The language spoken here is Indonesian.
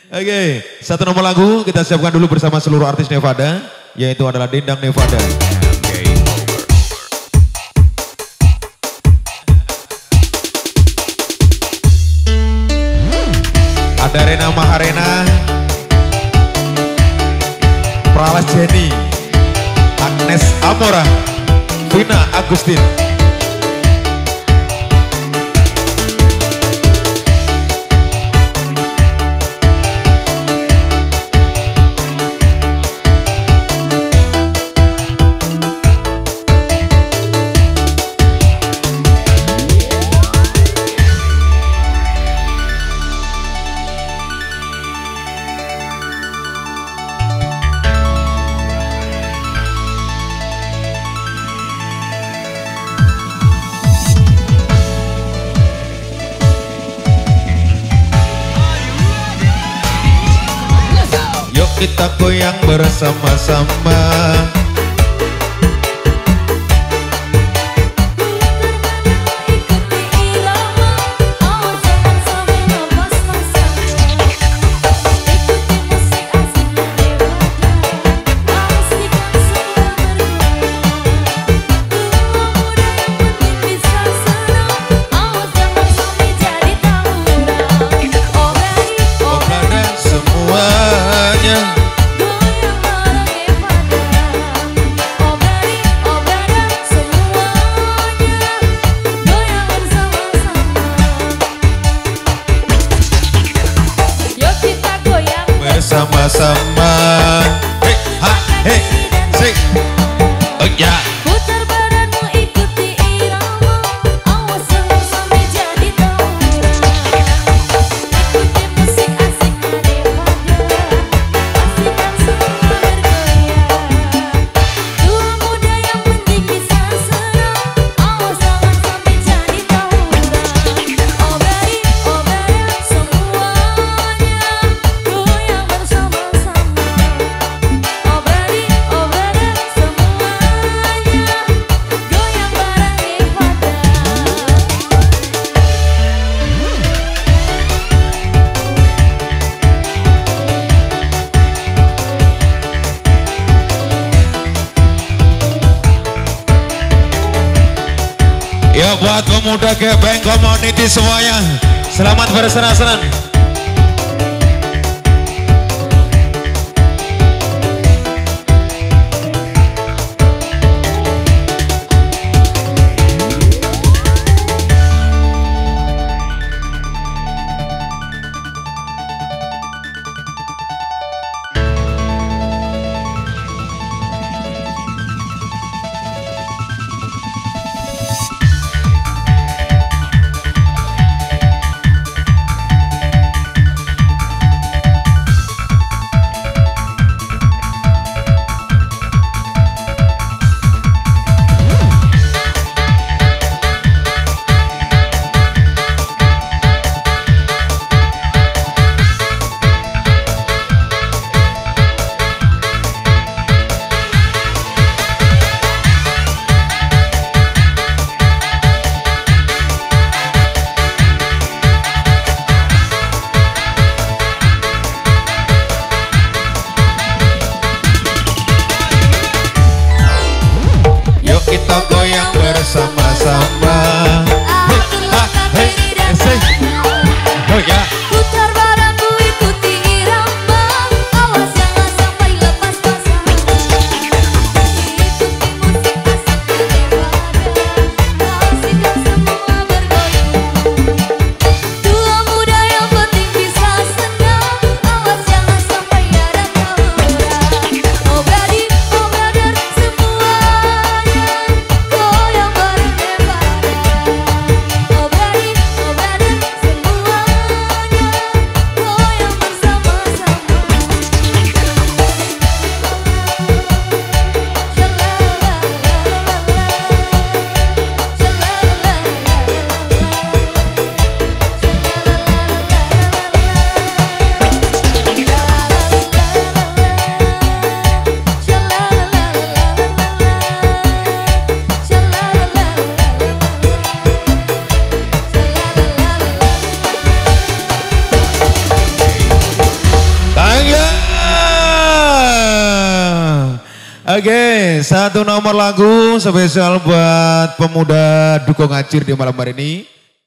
Oke, satu nomor lagu kita siapkan dulu bersama seluruh artis Nevada, yaitu adalah Dendang Nevada. Ada Rena Maharena, Pralas Jenny, Agnes Amora, Vina Agustin. Kita goyang bersama-sama. Sama-sama, hey, ha, hey, say, oh ya. Putar badanmu ikuti irama, awas jangan sampai jadi tawuran. Ikuti musik asik daripada, pastikan semua bergoyang. Tua muda yang penting bisa senang, awas jangan sampai jadi tawuran. Oh baby, semuanya goyang bersama-sama. Ya buat pemuda Gepeng Community semuanya, selamat bersenang-senang. Kita goyang bersama-sama. Oh ya. Putar badanmu ikuti irama, awas jangan sampai lepas pasangan. Ikuti musik asik daripada, pastikan semua bergoyang. Tua muda yang penting bisa senang, awas jangan sampai ada tawuran. Oh brother, semuanya goyang bareng Nevada. Oh brother, semuanya Oke, satu nomor lagu spesial buat pemuda Duko Ngacir di malam hari ini.